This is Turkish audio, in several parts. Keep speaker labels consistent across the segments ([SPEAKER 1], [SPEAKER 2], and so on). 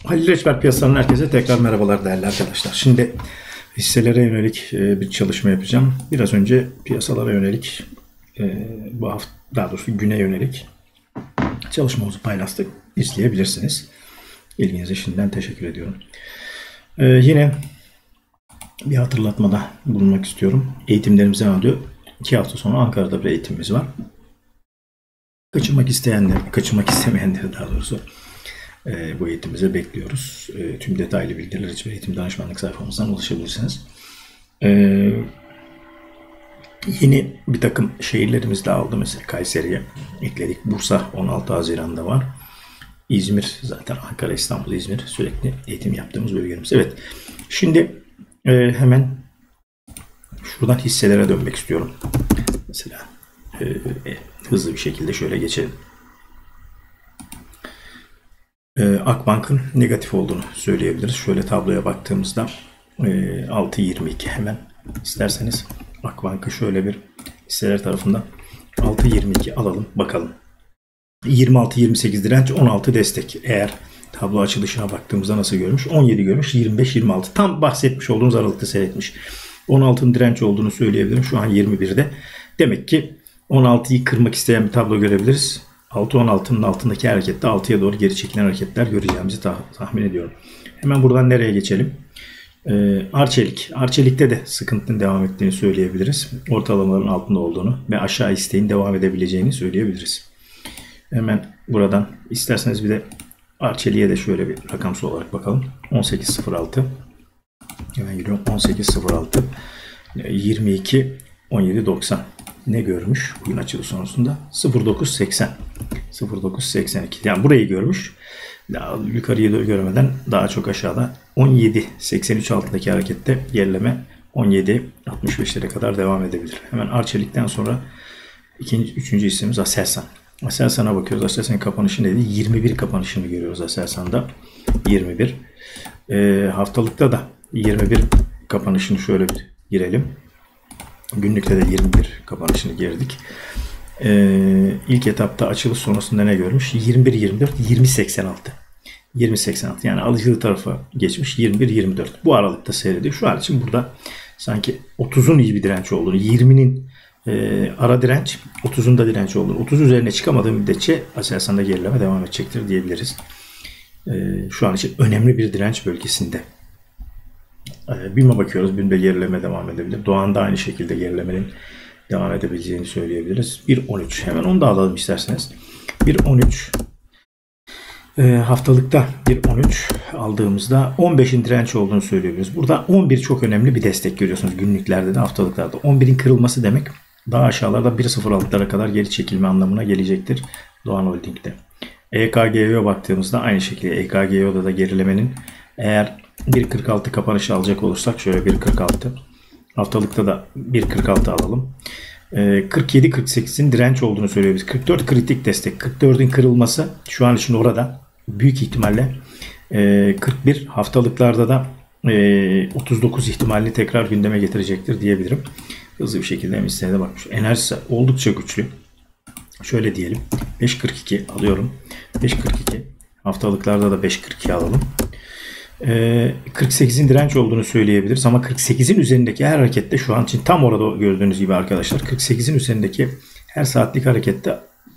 [SPEAKER 1] Halil Reçber piyasalarının herkese tekrar merhabalar değerli arkadaşlar. Şimdi hisselere yönelik bir çalışma yapacağım. Biraz önce piyasalara yönelik bu hafta, daha doğrusu güne yönelik çalışmamızı paylaştık. İzleyebilirsiniz. İlginize şimdiden teşekkür ediyorum. Yine bir hatırlatmada bulunmak istiyorum. Eğitimlerimiz devam ediyor. 2 hafta sonra Ankara'da bir eğitimimiz var. Kaçırmak istemeyenleri daha doğrusu bu eğitimimize bekliyoruz. Tüm detaylı bilgiler Reçber Eğitim Danışmanlık sayfamızdan ulaşabilirsiniz. Yeni bir takım şehirlerimiz de aldı. Mesela Kayseri'ye ekledik. Bursa 16 Haziran'da var. İzmir zaten Ankara, İstanbul, İzmir sürekli eğitim yaptığımız bölgelerimiz. Evet. Şimdi hemen şuradan hisselere dönmek istiyorum. Mesela hızlı bir şekilde şöyle geçelim. Akbank'ın negatif olduğunu söyleyebiliriz. Şöyle tabloya baktığımızda 6.22 hemen isterseniz Akbank'ı şöyle bir hisseler tarafından 6.22 alalım bakalım. 26-28 direnç, 16 destek. Eğer tablo açılışına baktığımızda nasıl görmüş? 17 görmüş, 25-26. Tam bahsetmiş olduğumuz aralıkta seyretmiş. 16'nın direnç olduğunu söyleyebilirim. Şu an 21'de. Demek ki 16'yı kırmak isteyen bir tablo görebiliriz. 6-16'nın altındaki harekette 6'ya doğru geri çekilen hareketler göreceğimizi tahmin ediyorum. Hemen buradan nereye geçelim? Arçelik. Arçelik'te de sıkıntının devam ettiğini söyleyebiliriz. Ortalamaların altında olduğunu ve aşağı isteğin devam edebileceğini söyleyebiliriz. Hemen buradan isterseniz bir de Arçelik'e de şöyle bir rakamsal olarak bakalım. 18.06. Hemen giriyorum. 18.06. 22 17.90 ne görmüş bugün açılış sonrasında? 0.980. 0.982. Yani burayı görmüş. Daha yukarıyı da görmeden daha çok aşağıda 17.83 altındaki harekette gerileme 17.65'lere kadar devam edebilir. Hemen Arçelik'ten sonra üçüncü isimimiz Aselsan. Aselsan'a bakıyoruz. Aselsan'ın kapanışı neydi? 21 kapanışını görüyoruz Aselsan'da. 21. Haftalıkta da 21 kapanışını şöyle bir girelim. Günlükte de 21 kapanışını girdik. İlk etapta açılış sonrasında ne görmüş? 21-24, 20-86. 20-86 yani alıcılı tarafa geçmiş 21-24. Bu aralıkta seyrediyor. Şu an için burada sanki 30'un iyi bir direnç olduğunu, 20'nin ara direnç, 30'un da direnç olduğunu, 30 üzerine çıkamadığı müddetçe Aselsan'da gerileme devam edecektir diyebiliriz. Şu an için önemli bir direnç bölgesinde. BİM'e bakıyoruz. BİM'de gerileme devam edebilir. Doğan'da aynı şekilde gerilemenin devam edebileceğini söyleyebiliriz. 1.13. Hemen onu da alalım isterseniz. 1.13 haftalıkta 1.13 aldığımızda 15'in direnç olduğunu söyleyebiliriz. Burada 11 çok önemli bir destek görüyorsunuz günlüklerde de haftalıklarda. 11'in kırılması demek daha aşağılarda 1.06'lara kadar geri çekilme anlamına gelecektir Doğan Holding'de. EKGO'ya baktığımızda aynı şekilde EKGO'da da gerilemenin eğer 1.46 kapanışı alacak olursak şöyle 1.46 haftalıkta da 1.46 alalım. 47-48'in direnç olduğunu söyleyebiliriz. 44 kritik destek. 44'ün kırılması şu an için orada. Büyük ihtimalle 41 haftalıklarda da 39 ihtimalini tekrar gündeme getirecektir diyebilirim. Hızlı bir şekilde hem hisseye de bakmış. Enerjisi oldukça güçlü. Şöyle diyelim. 5.42 alıyorum. 5.42 haftalıklarda da 5.42 alalım. 48'in direnç olduğunu söyleyebiliriz ama 48'in üzerindeki her harekette şu an için tam orada gördüğünüz gibi arkadaşlar 48'in üzerindeki her saatlik harekette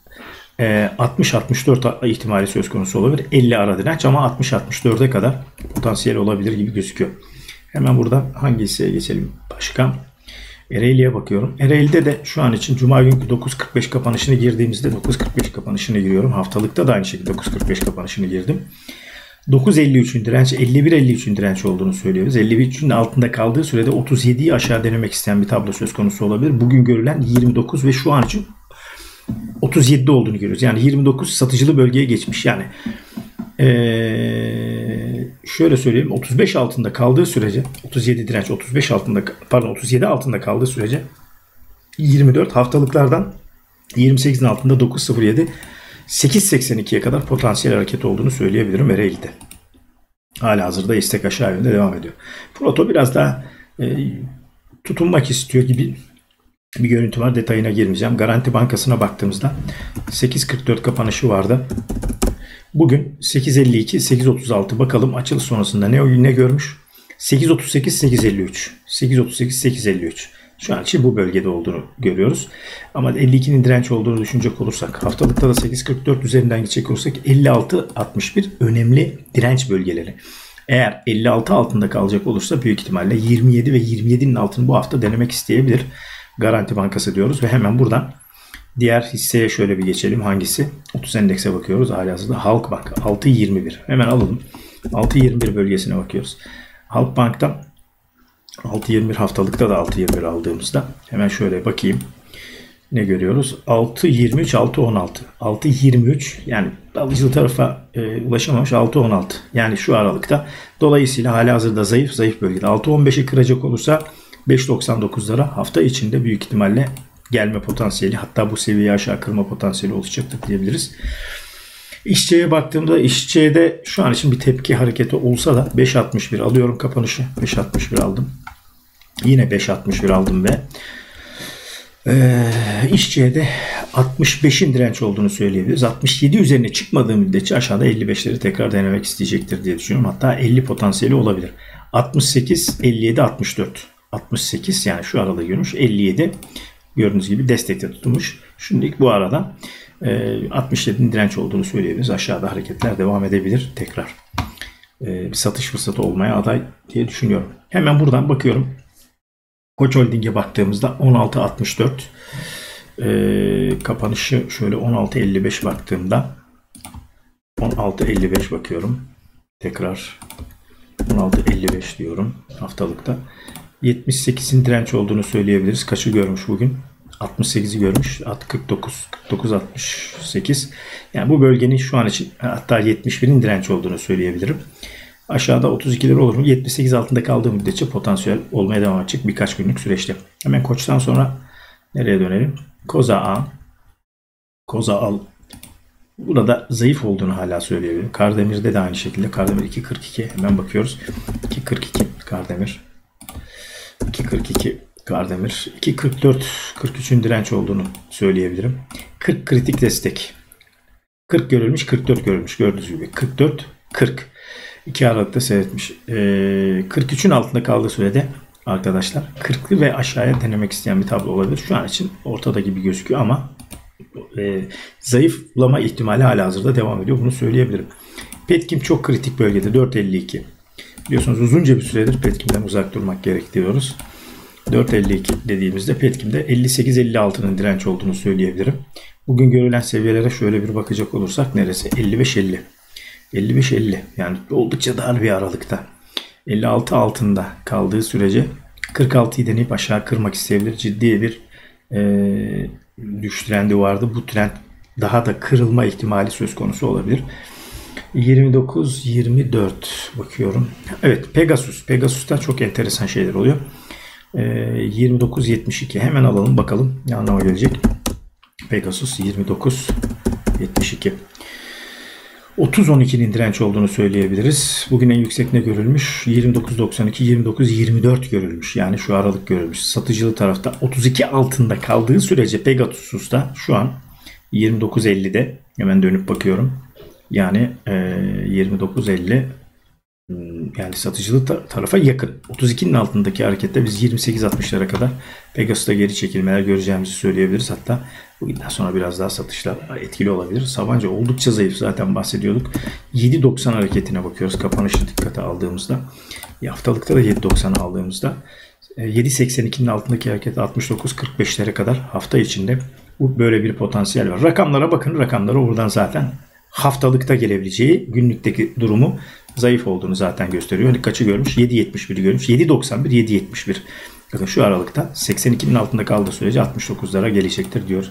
[SPEAKER 1] 60-64 ihtimali söz konusu olabilir. 50 ara direnç ama 60-64'e kadar potansiyel olabilir gibi gözüküyor. Hemen burada hangi hisseye geçelim? Başka Ereğli'ye bakıyorum. Ereğli'de de şu an için Cuma günkü 9.45 kapanışını girdiğimizde 9.45 kapanışını giriyorum. Haftalıkta da aynı şekilde 9.45 kapanışını girdim. 9.53'ün direnç, 51.53'ün direnç olduğunu söylüyoruz. 51.53'ün altında kaldığı sürede 37'yi aşağı denemek isteyen bir tablo söz konusu olabilir. Bugün görülen 29 ve şu an için 37'de olduğunu görüyoruz. Yani 29 satıcılı bölgeye geçmiş. Yani şöyle söyleyeyim 35 altında kaldığı sürece 37 direnç 37 altında kaldığı sürece 24 haftalıklardan 28'in altında 9.07 8.82'ye kadar potansiyel hareket olduğunu söyleyebilirim Ereğli'de. Halihazırda istek aşağı yönde devam ediyor. Proto biraz daha tutunmak istiyor gibi bir görüntü var. Detayına girmeyeceğim. Garanti Bankası'na baktığımızda 8.44 kapanışı vardı. Bugün 8.52, 8.36 bakalım açılış sonrasında ne görmüş? 8.38, 8.53. 8.38, 8.53. Şu an için bu bölgede olduğunu görüyoruz. Ama 52'nin direnç olduğunu düşünecek olursak, haftalıkta da 8.44 üzerinden gidecek olursak 56.61 önemli direnç bölgeleri. Eğer 56 altında kalacak olursa büyük ihtimalle 27 ve 27'nin altını bu hafta denemek isteyebilir. Garanti Bankası diyoruz ve hemen buradan diğer hisseye şöyle bir geçelim. Hangisi? 30 endekse bakıyoruz. Halihazırda Halkbank 6.21. Hemen alalım. 6.21 bölgesine bakıyoruz. Halkbank'ta 6.21 haftalıkta da 6.21 aldığımızda hemen şöyle bakayım. Ne görüyoruz? 6.23, 6.16. 6.23 yani alıcılı tarafa ulaşamamış 6.16. Yani şu aralıkta. Dolayısıyla halihazırda zayıf bölgede. 6.15'i kıracak olursa 5.99'lara hafta içinde büyük ihtimalle gelme potansiyeli, hatta bu seviyeyi aşağı kırma potansiyeli oluşacaktır diyebiliriz. İşçiye baktığımda işçide şu an için bir tepki hareketi olsa da 5.61 alıyorum kapanışı. 5.61 aldım. Yine 5.61 aldım ve işçiye de 65'in direnç olduğunu söyleyebiliriz. 67 üzerine çıkmadığı müddetçe aşağıda 55'leri tekrar denemek isteyecektir diye düşünüyorum. Hatta 50 potansiyeli olabilir. 68, 57, 64. 68 yani şu arada görmüş. 57 gördüğünüz gibi destekte tutulmuş. Şimdi bu arada 67'nin direnç olduğunu söyleyebiliriz. Aşağıda hareketler devam edebilir tekrar. Bir satış fırsatı olmaya aday diye düşünüyorum. Hemen buradan bakıyorum. Koç Holding'e baktığımızda 16.64 kapanışı şöyle 16.55 baktığımda 16.55 bakıyorum. Tekrar 16.55 diyorum haftalıkta. 78'in direnç olduğunu söyleyebiliriz. Kaçı görmüş bugün? 68'i görmüş. 49, 68. Yani bu bölgenin şu an için hatta 71'in direnç olduğunu söyleyebilirim. Aşağıda 32'ler olur mu? 78 altında kaldığı müddetçe potansiyel olmaya devam edecek birkaç günlük süreçte. Hemen Koç'tan sonra nereye dönelim? Koza Al. Burada zayıf olduğunu hala söyleyebilirim. Kardemir'de de aynı şekilde. Kardemir 2.42. Hemen bakıyoruz. 2.42 Kardemir. 2.42 Kardemir. 2.44 43'ün direnç olduğunu söyleyebilirim. 40 kritik destek. 40 görülmüş, 44 görülmüş. Gördüğünüz gibi 44 40. 2 Aralık'ta seyretmiş. 43'ün altında kaldığı sürede arkadaşlar 40'lı ve aşağıya denemek isteyen bir tablo olabilir. Şu an için ortada gibi gözüküyor ama zayıflama ihtimali halihazırda devam ediyor. Bunu söyleyebilirim. Petkim çok kritik bölgede 4.52. Biliyorsunuz uzunca bir süredir Petkim'den uzak durmak gerek diyoruz. 4.52 dediğimizde Petkim'de 58-56'nın direnç olduğunu söyleyebilirim. Bugün görülen seviyelere şöyle bir bakacak olursak neresi? 55-50. 55-50 yani oldukça dar bir aralıkta. 56 altında kaldığı sürece 46'yı deneyip aşağı kırmak isteyebilir. Ciddi bir düşüş trendi vardı. Bu trend daha da kırılma ihtimali söz konusu olabilir. 29-24 bakıyorum. Evet Pegasus'ta çok enteresan şeyler oluyor. 29-72 hemen alalım bakalım ne anlama gelecek. Pegasus 29-72. 30-12'nin direnç olduğunu söyleyebiliriz. Bugün en yüksek ne görülmüş? 29.92, 29.24 görülmüş. Yani şu aralık görülmüş. Satıcılı tarafta 32 altında kaldığı sürece Pegasus'ta şu an 29.50'de. Hemen dönüp bakıyorum. Yani 29.50 yani satıcılı tarafa yakın. 32'nin altındaki harekette biz 28.60'lara kadar Pegasus'ta geri çekilmeler göreceğimizi söyleyebiliriz. Hatta bugünden sonra biraz daha satışlar etkili olabilir. Sabancı oldukça zayıf zaten bahsediyorduk. 7.90 hareketine bakıyoruz. Kapanışı dikkate aldığımızda. Haftalıkta da 7.90'ı aldığımızda 7.82'nin altındaki hareket 69.45'lere kadar hafta içinde böyle bir potansiyel var. Rakamlara bakın. Rakamları oradan zaten haftalıkta gelebileceği günlükteki durumu zayıf olduğunu zaten gösteriyor. Hani kaçı görmüş? 7.71'i görmüş. 7.91, 7.71. Bakın şu aralıkta 82'nin altında kaldığı sürece 69'lara gelecektir diyor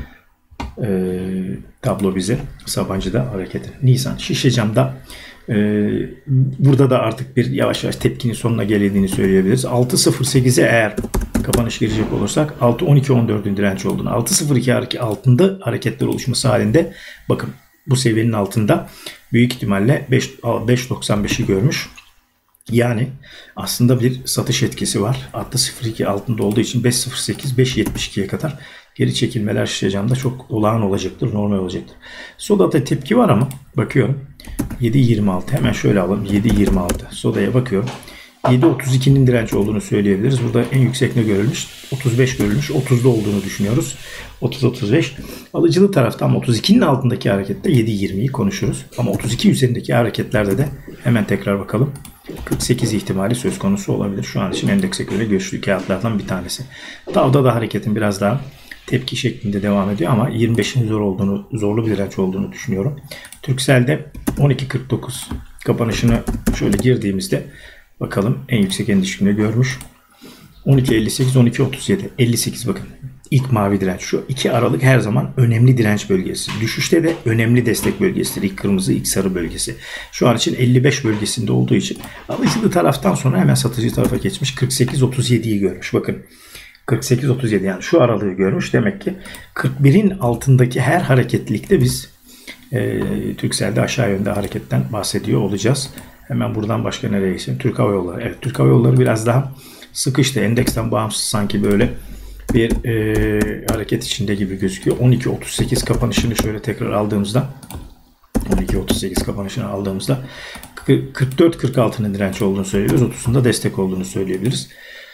[SPEAKER 1] tablo bize. Sabancı'da hareketi. Nisan Şişecam'da burada da artık bir yavaş yavaş tepkinin sonuna geldiğini söyleyebiliriz. 6.08'e eğer kapanış girecek olursak 6.12-14'ün direnç olduğunu, 6.02 altında hareketler oluşması halinde bakın bu seviyenin altında büyük ihtimalle 5.95'i görmüş. Yani aslında bir satış etkisi var. 6.02 altında olduğu için 5.08, 5.72'ye kadar geri çekilmeler şişe camda çok olağan olacaktır, normal olacaktır. Soda'da tepki var ama bakıyorum 7.26, hemen şöyle alalım, 7.26 Soda'ya bakıyorum. 7.32'nin direnç olduğunu söyleyebiliriz. Burada en yüksek ne görülmüş? 35 görülmüş. 30'da olduğunu düşünüyoruz. 30-35. Alıcılı tarafta ama 32'nin altındaki harekette 7.20'yi konuşuruz. Ama 32 üzerindeki hareketlerde de hemen tekrar bakalım. 48 ihtimali söz konusu olabilir. Şu an için endekse göre güçlü kağıtlardan bir tanesi. Tav'da da hareketin biraz daha tepki şeklinde devam ediyor ama 25'in zorlu bir direnç olduğunu düşünüyorum. Türkcell'de 12.49 kapanışını şöyle girdiğimizde bakalım en yüksek en düşüğünü görmüş. 12.58, 12.37, 58 bakın. İlk mavi direnç şu. 2 Aralık her zaman önemli direnç bölgesi. Düşüşte de önemli destek bölgesidir. İlk kırmızı, ilk sarı bölgesi. Şu an için 55 bölgesinde olduğu için alıcılı taraftan sonra hemen satıcı tarafa geçmiş. 48.37'yi görmüş. Bakın 48.37 yani şu aralığı görmüş. Demek ki 41'in altındaki her hareketlilikte biz Turkcell'de aşağı yönde hareketten bahsediyor olacağız. Hemen buradan başka nereye geçelim? Türk Hava Yolları. Evet, Türk Hava Yolları biraz daha sıkıştı. Endeksten bağımsız sanki böyle bir hareket içinde gibi gözüküyor. 12.38 kapanışını şöyle tekrar aldığımızda 12.38 kapanışını aldığımızda 44-46'nın direnç olduğunu söyleyebiliriz. 30'unda destek olduğunu söyleyebiliriz.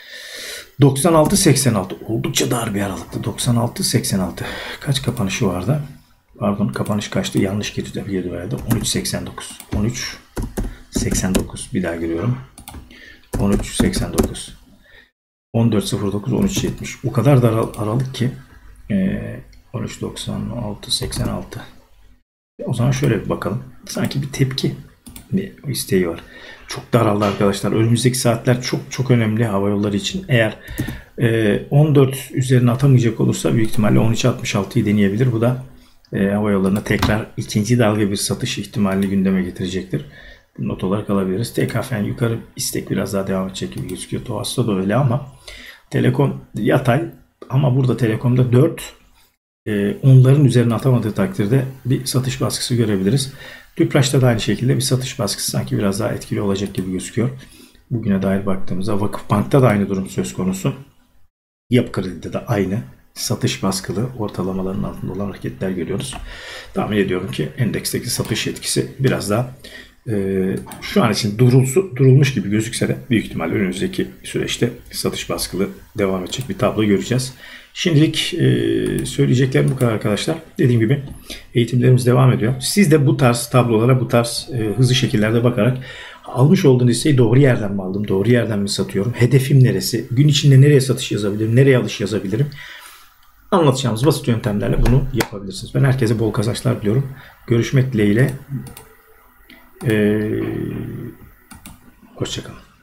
[SPEAKER 1] 96-86 oldukça dar bir aralıktı. 96-86 kaç kapanışı vardı? Pardon, kapanış kaçtı? Yanlış girdi herhalde. 13.89 13.89 bir daha giriyorum. 13.89 14.09 13.70 o kadar dar aralık ki 13.96 86. O zaman şöyle bir bakalım. Sanki bir tepki bir isteği var. Çok daraldı arkadaşlar. Önümüzdeki saatler çok çok önemli hava yolları için. Eğer 14 üzerine atamayacak olursa büyük ihtimalle 13.66'yı deneyebilir. Bu da hava yollarına tekrar ikinci dalga bir satış ihtimalini gündeme getirecektir. Not olarak alabiliriz. TKF'nin yukarı istek biraz daha devam edecek gibi gözüküyor. TOAS'ta da öyle ama Telekom yatay ama burada Telekom'da 4 onların üzerine atamadığı takdirde bir satış baskısı görebiliriz. Tüpraş'ta da aynı şekilde bir satış baskısı sanki biraz daha etkili olacak gibi gözüküyor. Bugüne dair baktığımızda Vakıfbank'ta da aynı durum söz konusu. Yapı Kredi'de de aynı satış baskılı ortalamaların altında olan hareketler görüyoruz. Tahmin ediyorum ki endeksteki satış etkisi biraz daha şu an için durulmuş gibi gözükse de büyük ihtimalle önümüzdeki süreçte satış baskılı devam edecek bir tablo göreceğiz. Şimdilik söyleyeceklerim bu kadar arkadaşlar. Dediğim gibi eğitimlerimiz devam ediyor. Siz de bu tarz tablolara, bu tarz hızlı şekillerde bakarak almış olduğunuz hisseyi doğru yerden mi aldım, doğru yerden mi satıyorum, hedefim neresi, gün içinde nereye satış yazabilirim, nereye alış yazabilirim. Anlatacağımız basit yöntemlerle bunu yapabilirsiniz. Ben herkese bol kazançlar diliyorum. Görüşmek dileğiyle. Hoşça kalın.